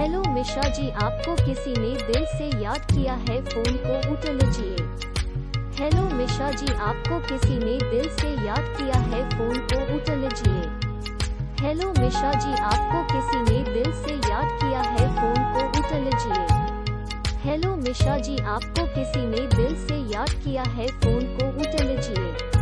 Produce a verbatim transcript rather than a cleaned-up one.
Hello Mishra ji, आपको किसी ने दिल से याद किया है, फोन को उठा लीजिए। हेलो मिश्रा जी, आपको किसी ने दिल से याद किया है, फोन को उठा लीजिए। हेलो मिश्रा जी, आपको किसी ने दिल से याद किया है, फोन को उठा लीजिए। हेलो मिश्रा जी, आपको किसी ने दिल से याद किया है, फोन को उठा लीजिए।